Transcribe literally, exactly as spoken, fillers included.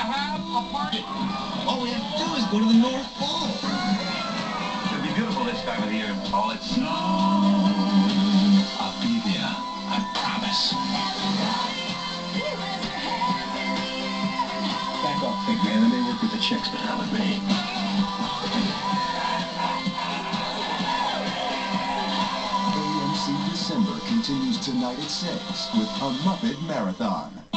have a party? All we have to do is go to the North Pole. It'll be beautiful this time of the year, all it snows. I'll be there. I promise. Back off, big man. They may work with the chicks, but not with me. A M C December continues tonight at six with A Muppet Marathon.